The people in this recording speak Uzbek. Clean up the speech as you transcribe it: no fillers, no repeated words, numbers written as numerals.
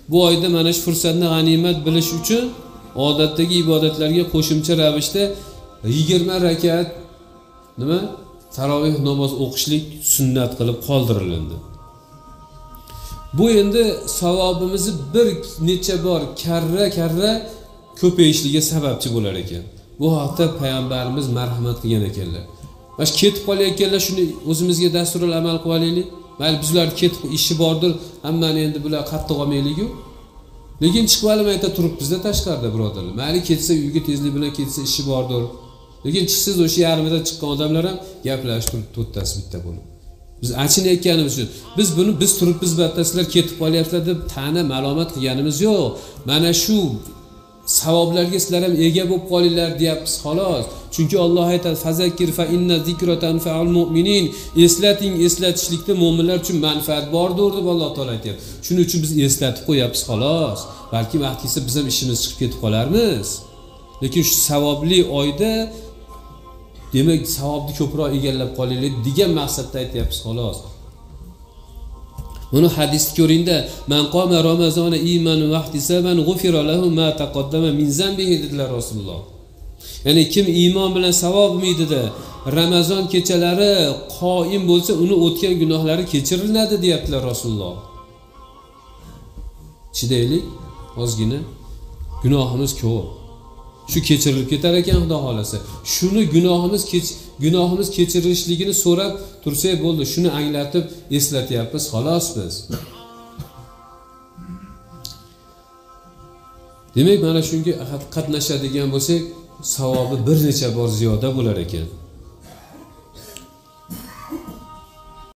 Bu oyda mana shu fursatni g'animat bilish uchun odatdagi ibodatlarga qo'shimcha ravishda 20 rakat nima taroveh namoz o'qishlik sunnat qilib qoldirildi. Bu endi savobimizni bir necha bor karra ko'payishiga sababchi bo'lar ekan. Bu haqda payg'ambarimiz marhamat qilgan ekanlar. Mana ketib qolayotganlar shuni o'zimizga dasturul amal qilib olaylik. Mayli bizlar ketib ishi bordir, hammani endi bular qattiq olmaylik-ku. Lekin chiqib olmayta turibmiz-da tashqarida birodarlar. Mayli ketsa uyga tezlik bilan ketsa ishi bordir. Lekin chiqsiz o'sha yarmida chiqqan odamlar ham gaplashib turib to'ttasi bitta bo'lib. Biz achinayotganimiz uchun biz turibmiz batda sizlar ketib qolyapsizlar deb ta'na malomat qilganimiz yo'q. Mana shu savoblarga sizlar ham ega bo'lib qolinglar deyapmiz xolos. Chunki Alloh aytadi: "Fazakir fa inna zikra tanfa'ul mu'minin." Eslatishlikda mu'minlar uchun manfaat bordir deb Alloh taolo aytayapti. Shuning uchun biz eslatib qo'yapmiz xolos. Balki vaqt kelsa biz ham ishimiz chiqib ketib qolarmiz. Lekin shu savobli oyda demak savobni ko'proq egallab qolaylik degan maqsadda aytayapmiz xolos. Buni hadisni ko'ringda, "Man qoma ramazona iymanu vahtisaban g'ufira lahu ma taqaddama min zambihi" dedilar Rasululloh. Ya'ni kim iymon bilan savob umidida Ramazon kechalari qoim bo'lsa, uni o'tgan gunohlari kechiriladi deyaptilar Rasululloh. Chidaylik, ozgina gunohimiz ko'p. Shu kechirilib ketar ekan Xudo xolasa. Shuni gunohimiz kechirilishligini so'rab tursak bo'ldi. Shuni anglatib eslatyapmiz xolos biz. Demak, mana shunga qatnashadigan bo'lsak, savobi bir necha bor ziyoda bo'lar ekan.